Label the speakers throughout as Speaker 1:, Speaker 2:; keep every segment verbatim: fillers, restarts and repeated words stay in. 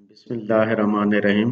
Speaker 1: Bismillahirrahmanirrahim.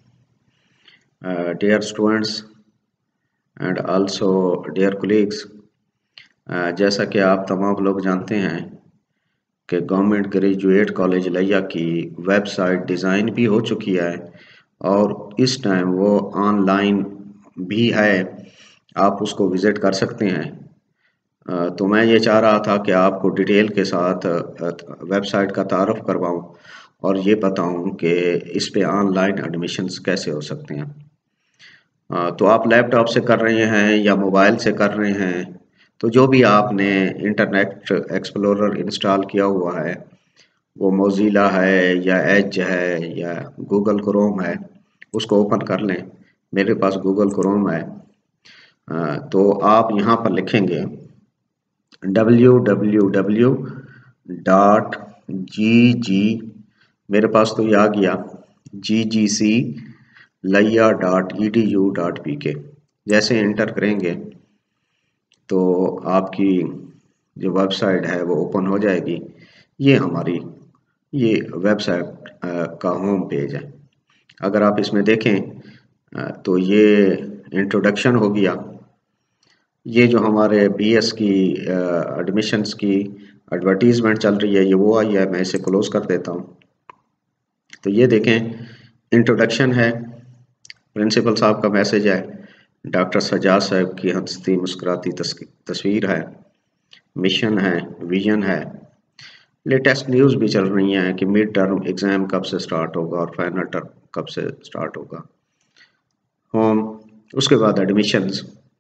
Speaker 1: Uh, dear students and also dear colleagues, uh, जैसा कि आप तमाम लोग जानते हैं कि गवर्नमेंट ग्रेजुएट कॉलेज लिया की वेबसाइट डिज़ाइन भी हो चुकी है और इस टाइम वो ऑनलाइन भी है, आप उसको विज़िट कर सकते हैं। uh, तो मैं ये चाह रहा था कि आपको डिटेल के साथ वेबसाइट का तारुफ करवाऊँ और ये बताऊं कि इस पे ऑनलाइन एडमिशन्स कैसे हो सकते हैं। आ, तो आप लैपटॉप से कर रहे हैं या मोबाइल से कर रहे हैं, तो जो भी आपने इंटरनेट एक्सप्लोरर इंस्टॉल किया हुआ है, वो मोज़िला है या एज है या गूगल क्रोम है, उसको ओपन कर लें। मेरे पास गूगल क्रोम है। आ, तो आप यहाँ पर लिखेंगे W W W dot G G, मेरे पास तो ये आ गया जी G C Layyah dot E D U dot P K. जैसे एंटर करेंगे तो आपकी जो वेबसाइट है वो ओपन हो जाएगी। ये हमारी ये वेबसाइट का होम पेज है। अगर आप इसमें देखें तो ये इंट्रोडक्शन हो गया। ये जो हमारे बी एस की एडमिशन्स की एडवर्टीज़मेंट चल रही है, ये वो आई है। मैं इसे क्लोज कर देता हूँ। तो ये देखें, इंट्रोडक्शन है, प्रिंसिपल साहब का मैसेज है, डॉक्टर सजाद साहब की हंसती मुस्कुराती तस्वीर है, मिशन है, विजन है, लेटेस्ट न्यूज़ भी चल रही हैं कि मिड टर्म एग्ज़ाम कब से स्टार्ट होगा और फाइनल टर्म कब से स्टार्ट होगा। होम, उसके बाद एडमिशन्स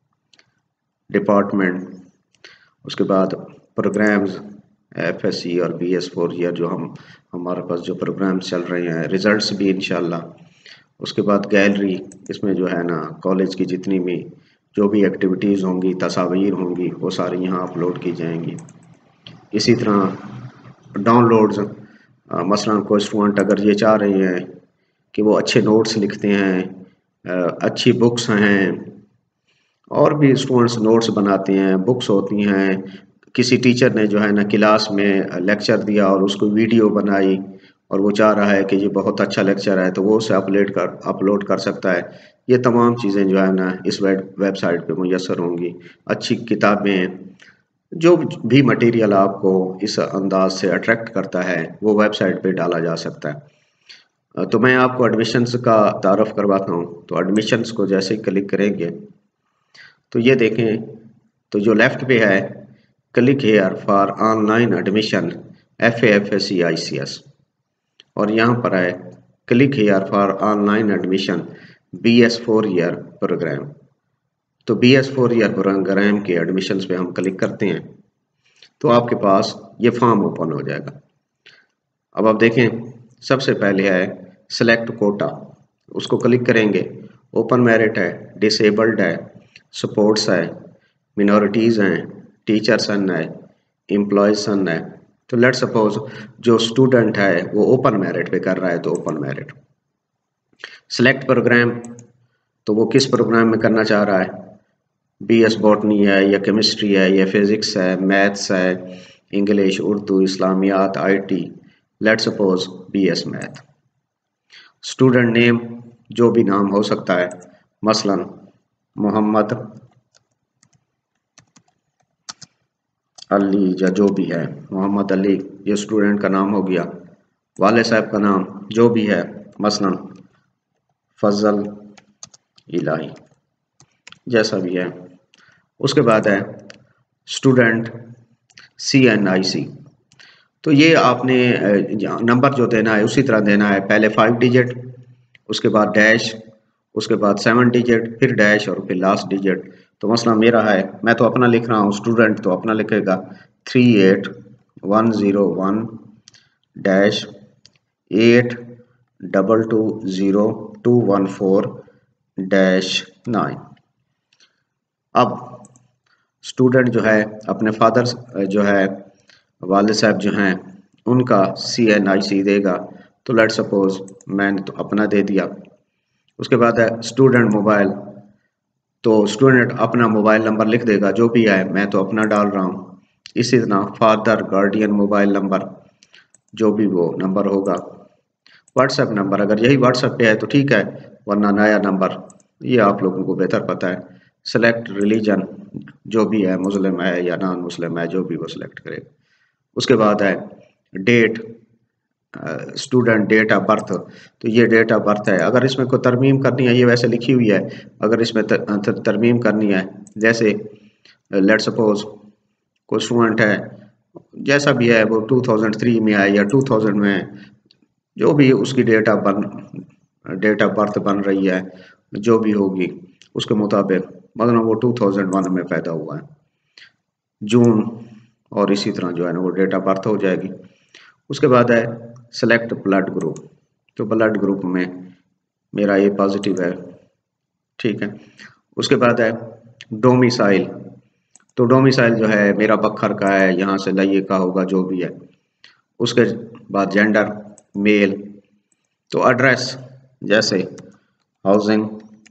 Speaker 1: डिपार्टमेंट, उसके बाद प्रोग्राम्स एफ एस सी और बी एस फोर ईयर जो हम हमारे पास जो प्रोग्राम चल रहे हैं, रिजल्ट्स भी इंशाल्लाह। उसके बाद गैलरी, इसमें जो है ना कॉलेज की जितनी भी जो भी एक्टिविटीज़ होंगी, तस्वीर होंगी, वो सारी यहाँ अपलोड की जाएंगी। इसी तरह डाउनलोड्स, मसलन कोई स्टूडेंट अगर ये चाह रहे हैं कि वो अच्छे नोट्स लिखते हैं, अच्छी बुक्स हैं, और भी स्टूडेंट्स नोट्स बनाते हैं, बुक्स होती हैं, किसी टीचर ने जो है ना क्लास में लेक्चर दिया और उसको वीडियो बनाई और वो चाह रहा है कि ये बहुत अच्छा लेक्चर है, तो वो उसे अपलोड कर अपलोड कर सकता है। ये तमाम चीज़ें जो है ना इस वेब वेबसाइट पे मुयस्सर होंगी। अच्छी किताबें, जो भी मटेरियल आपको इस अंदाज से अट्रैक्ट करता है, वो वेबसाइट पे डाला जा सकता है। तो मैं आपको एडमिशन्स का तारुफ करवाता हूँ। तो एडमिशन्स को जैसे ही क्लिक करेंगे तो ये देखें, तो जो लेफ्ट पे है click here for online admission F A F S C I C S, और यहाँ पर है click here for online admission B S four year program. तो B S four year program के एडमिशन्स पे हम क्लिक करते हैं तो आपके पास ये फॉर्म ओपन हो जाएगा। अब आप देखें, सबसे पहले है सेलेक्ट कोटा, उसको क्लिक करेंगे। ओपन मेरिट है, डिसेबल्ड है, सपोर्ट्स है, मिनॉरिटीज़ हैं, टीचर सन है, एम्प्लॉय सन है। तो लेट्स सपोज जो स्टूडेंट है वो ओपन मेरिट पे कर रहा है, तो ओपन मेरिट। सेलेक्ट प्रोग्राम, तो वो किस प्रोग्राम में करना चाह रहा है, बी एस बॉटनी है या केमिस्ट्री है या फिज़िक्स है, मैथ्स है, English, Urdu, Islamiat, I T. Let's suppose B S math. Student name, जो भी नाम हो सकता है, मसलन मोहम्मद अली या जो भी है, मोहम्मद अली ये स्टूडेंट का नाम हो गया। वाले साहब का नाम जो भी है, मसलन फजल इलाही, जैसा भी है। उसके बाद है स्टूडेंट सी एन आई सी। तो ये आपने नंबर जो देना है उसी तरह देना है, पहले फाइव डिजिट, उसके बाद डैश, उसके बाद सेवन डिजिट, फिर डैश और फिर लास्ट डिजिट। तो मसला मेरा है, मैं तो अपना लिख रहा हूँ, स्टूडेंट तो अपना लिखेगा three eight one zero one dash eight double two zero two one four dash nine. अब स्टूडेंट जो है अपने फादर जो है वाले साहब जो हैं उनका सी एन आई सी देगा। तो लेट सपोज मैंने तो अपना दे दिया। उसके बाद है स्टूडेंट मोबाइल, तो स्टूडेंट अपना मोबाइल नंबर लिख देगा, जो भी है, मैं तो अपना डाल रहा हूँ। इसी तरह फादर गार्डियन मोबाइल नंबर, जो भी वो नंबर होगा व्हाट्सएप नंबर, अगर यही व्हाट्सएप पे है तो ठीक है, वरना नया नंबर, ये आप लोगों को बेहतर पता है। सेलेक्ट रिलीजन, जो भी है, मुस्लिम है या नॉन मुस्लिम है, जो भी वो सिलेक्ट करेगा। उसके बाद है date, student date of birth, तो ये डेट ऑफ बर्थ है। अगर इसमें कोई तरमीम करनी है, ये वैसे लिखी हुई है, अगर इसमें तर, तर, तरमीम करनी है, जैसे लेट सपोज कोई स्टूडेंट है, जैसा भी है, वो टू थाउज़ेंड थ्री में है या टू थाउज़ेंड में है, जो भी उसकी date of birth date of birth बन रही है, जो भी होगी उसके मुताबिक, मतलब वो टू थाउज़ेंड वन में पैदा हुआ है, जून, और इसी तरह जो है ना वो डेट ऑफ बर्थ हो जाएगी। उसके बाद है सेलेक्ट ब्लड ग्रुप, तो ब्लड ग्रुप में मेरा ए पॉजिटिव है, ठीक है। उसके बाद है डोमिसाइल, तो डोमिसाइल जो है मेरा बखर का है, यहाँ से लइए का होगा, जो भी है। उसके बाद जेंडर मेल, तो एड्रेस जैसे हाउसिंग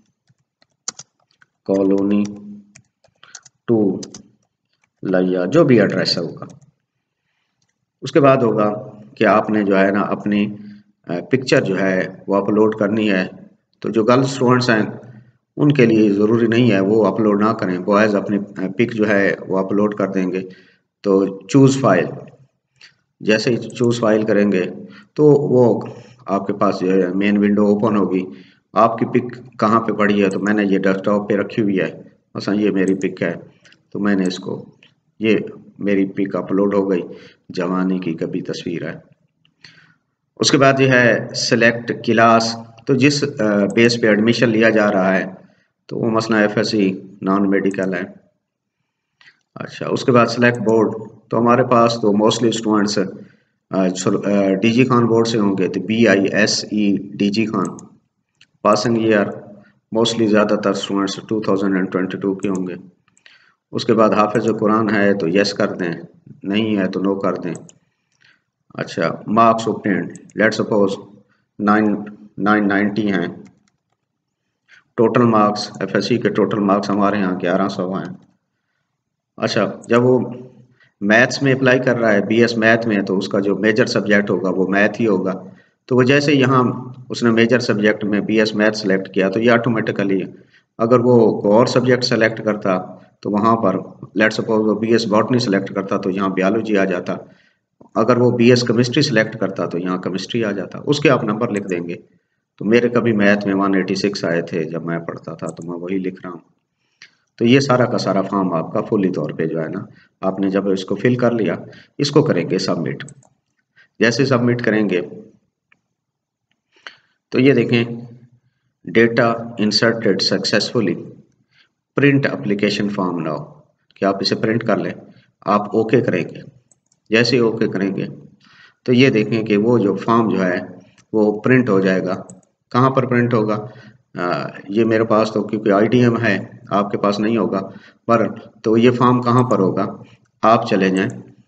Speaker 1: कॉलोनी टू लइया, जो भी एड्रेस है होगा। उसके बाद होगा कि आपने जो है ना अपनी पिक्चर जो है वो अपलोड करनी है, तो जो गर्ल्स स्टूडेंट्स हैं उनके लिए ज़रूरी नहीं है वो अपलोड ना करें, बॉयज़ अपनी पिक जो है वो अपलोड कर देंगे। तो चूज़ फाइल, जैसे ही चूज़ फाइल करेंगे तो वो आपके पास जो है मेन विंडो ओपन होगी। आपकी पिक कहाँ पे पड़ी है, तो मैंने ये डेस्कटॉप पे रखी हुई है, मसलन ये मेरी पिक है, तो मैंने इसको, ये मेरी पिक अपलोड हो गई, जवानी की कभी तस्वीर है। उसके बाद ये है सिलेक्ट क्लास, तो जिस बेस पे एडमिशन लिया जा रहा है, तो वो मसला F S C non medical है। अच्छा, उसके बाद सिलेक्ट बोर्ड, तो हमारे पास तो mostly students D G Khan board से होंगे, तो B I S E D G Khan. Passing year mostly ज़्यादातर students two thousand twenty two के होंगे। उसके बाद हाफिज कुरान है तो यस कर दें, नहीं है तो नो कर दें। अच्छा, marks obtained, let's suppose nine nine ninety हैं total marks, F S C के टोटल मार्क्स हमारे यहाँ ग्यारह सौ हैं। अच्छा, जब वो मैथ्स में अप्लाई कर रहा है, बी एस मैथ में, तो उसका जो मेजर सब्जेक्ट होगा वो मैथ ही होगा। तो वो जैसे यहाँ उसने मेजर सब्जेक्ट में बी एस मैथ सेलेक्ट किया, तो ये ऑटोमेटिकली, अगर वो और सब्जेक्ट सेलेक्ट करता तो वहाँ पर लेट्स सपोज वो बी एस बॉटनी सेलेक्ट करता तो यहाँ बायोलॉजी आ जाता, अगर वो बी एस केमिस्ट्री सेलेक्ट करता तो यहाँ केमिस्ट्री आ जाता, उसके आप नंबर लिख देंगे। तो मेरे कभी मैथ में वन एटी सिक्स आए थे जब मैं पढ़ता था, तो मैं वही लिख रहा हूँ। तो ये सारा का सारा फॉर्म आपका फुली तौर पे जो है ना, आपने जब इसको फिल कर लिया, इसको करेंगे सबमिट। जैसे सबमिट करेंगे तो ये देखें, data inserted successfully, print application form now, कि आप इसे प्रिंट कर लें। आप ओके करेंगे, जैसे ओके करेंगे तो ये देखें कि वो जो फॉर्म जो है वो प्रिंट हो जाएगा। कहाँ पर प्रिंट होगा, आ, ये मेरे पास तो क्योंकि आई डी एम है, आपके पास नहीं होगा, पर तो ये फॉर्म कहाँ पर होगा, आप चले जाएं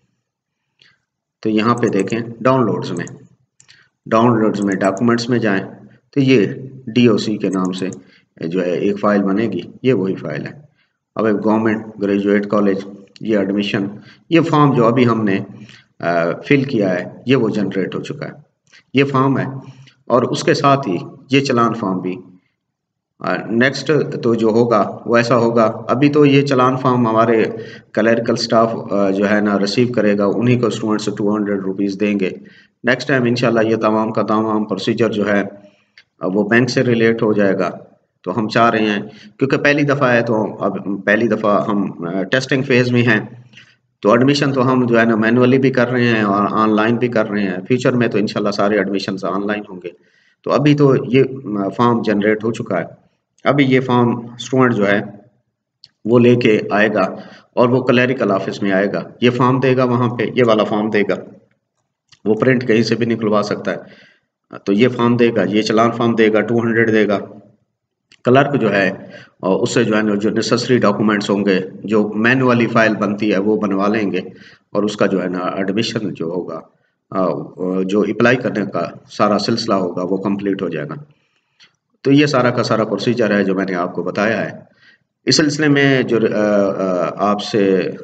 Speaker 1: तो यहाँ पे देखें डाउनलोड्स में, डाउनलोड्स में डॉक्यूमेंट्स में जाएं, तो ये डी ओ सी के नाम से जो है एक फ़ाइल बनेगी, ये वही फाइल है। अब एक गवर्नमेंट ग्रेजुएट कॉलेज, ये एडमिशन, ये फॉर्म जो अभी हमने आ, फिल किया है, ये वो जनरेट हो चुका है, ये फॉर्म है। और उसके साथ ही ये चलान फॉर्म भी नेक्स्ट तो जो होगा वो ऐसा होगा। अभी तो ये चलान फॉर्म हमारे क्लरिकल स्टाफ जो है ना रिसीव करेगा, उन्हीं को स्टूडेंट्स टू हंड्रेड रुपीज़ देंगे। नेक्स्ट टाइम इंशाल्लाह ये तमाम का तमाम प्रोसीजर जो है वो बैंक से रिलेट हो जाएगा। तो हम चाह रहे हैं, क्योंकि पहली दफ़ा है, तो अब पहली दफ़ा हम टेस्टिंग फेज़ में हैं, तो एडमिशन तो हम जो है ना मैनुअली भी कर रहे हैं और ऑनलाइन भी कर रहे हैं। फ्यूचर में तो इंशाल्लाह सारे एडमिशन ऑनलाइन होंगे। तो अभी तो ये फॉर्म जनरेट हो चुका है, अभी ये फॉर्म स्टूडेंट जो है वो लेके आएगा और वो क्लरिकल ऑफिस में आएगा, ये फॉर्म देगा, वहाँ पे ये वाला फॉर्म देगा, वो प्रिंट कहीं से भी निकलवा सकता है। तो ये फॉर्म देगा, ये चलान फॉर्म देगा, टू हंड्रेड देगा। क्लर्क जो है और उससे जो है जो नेसेसरी डॉक्यूमेंट्स होंगे, जो मैनुअली फाइल बनती है वो बनवा लेंगे, और उसका जो है ना एडमिशन जो होगा, जो अप्लाई करने का सारा सिलसिला होगा वो कंप्लीट हो जाएगा। तो ये सारा का सारा प्रोसीजर है जो मैंने आपको बताया है। इस सिलसिले में जो आपसे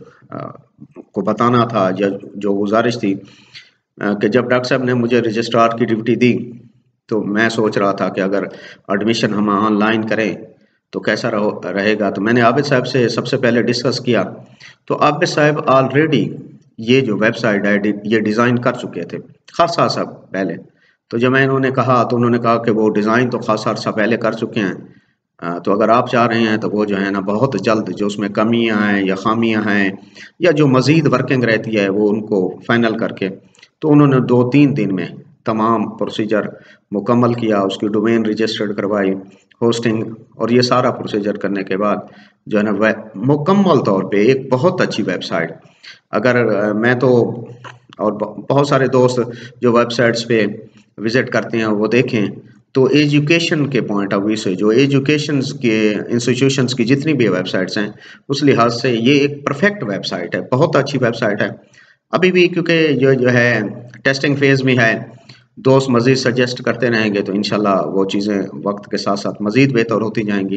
Speaker 1: को बताना था, जो गुजारिश थी कि जब डॉक्टर साहब ने मुझे रजिस्ट्रार की ड्यूटी दी, तो मैं सोच रहा था कि अगर एडमिशन हम ऑनलाइन करें तो कैसा रहो रहेगा। तो मैंने आबिद साहब से सबसे पहले डिस्कस किया, तो आबिद साहब ऑलरेडी ये जो वेबसाइट है ये डिज़ाइन कर चुके थे खासा सा पहले। तो जब मैं इन्होंने कहा तो उन्होंने कहा कि वो डिज़ाइन तो खासा अर्सा पहले कर चुके हैं, अ, तो अगर आप चाह रहे हैं तो वो जो है ना बहुत जल्द जो उसमें कमियां हैं या खामियां हैं या जो मज़ीद वर्किंग रहती है वो उनको फाइनल करके, तो उन्होंने दो तीन दिन में तमाम प्रोसीजर मुकम्मल किया, उसकी डोमेन रजिस्टर्ड करवाई, होस्टिंग और ये सारा प्रोसीजर करने के बाद जो है ना वह मुकम्मल तौर पे एक बहुत अच्छी वेबसाइट। अगर अ, मैं तो और ब- बहुत सारे दोस्त जो वेबसाइट्स पे विजिट करते हैं वो देखें तो एजुकेशन के पॉइंट ऑफ व्यू से जो एजुकेशन के इंस्टीट्यूशंस की जितनी भी वेबसाइट्स हैं उस लिहाज से ये एक परफेक्ट वेबसाइट है, बहुत अच्छी वेबसाइट है। अभी भी क्योंकि जो जो है टेस्टिंग फेज में है, दोस्त मजीद सजेस्ट करते रहेंगे तो इंशाल्लाह वो चीज़ें वक्त के साथ साथ मजीद बेहतर होती जाएंगी।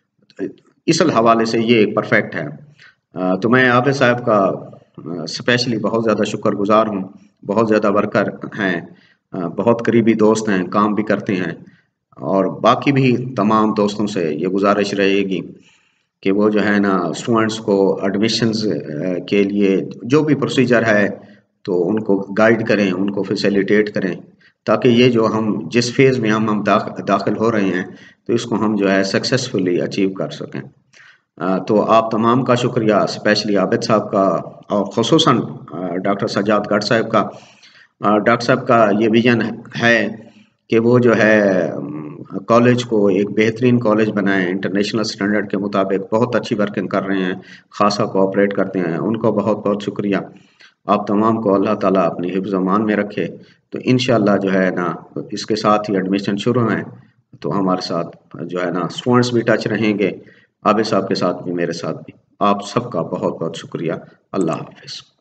Speaker 1: इस हवाले से ये एक परफेक्ट है। अ, तो मैं आबिद साहब का स्पेशली बहुत ज़्यादा शुक्रगुजार हूँ। बहुत ज़्यादा वर्कर हैं, अ, बहुत करीबी दोस्त हैं, काम भी करते हैं, और बाकी भी तमाम दोस्तों से ये गुजारिश रहेगी कि वो जो है ना स्टूडेंट्स को एडमिशन्स के लिए जो भी प्रोसीजर है तो उनको गाइड करें, उनको फैसिलिटेट करें, ताकि ये जो हम जिस फेज़ में हम हम दाख, दाखिल हो रहे हैं तो इसको हम जो है सक्सेसफुली अचीव कर सकें। अ, तो आप तमाम का शुक्रिया, स्पेशली आबिद साहब का और ख़ुसूसन डॉक्टर सज्जाद गढ़ साहब का। अ, डॉक्टर साहब का ये विजन है कि वो जो है कॉलेज को एक बेहतरीन कॉलेज बनाएं, इंटरनेशनल स्टैंडर्ड के मुताबिक बहुत अच्छी वर्किंग कर रहे हैं, खासा कोऑपरेट करते हैं, उनको बहुत बहुत शुक्रिया। आप तमाम को अल्लाह ताला अपनी हिफ्ज़ अमान में रखे। तो इंशाल्लाह जो है ना इसके साथ ही एडमिशन शुरू हैं तो हमारे साथ जो है ना स्टूडेंट्स भी टच रहेंगे, आबिद साहब के साथ भी, मेरे साथ भी। आप सबका बहुत बहुत शुक्रिया। अल्लाह हाफिज़।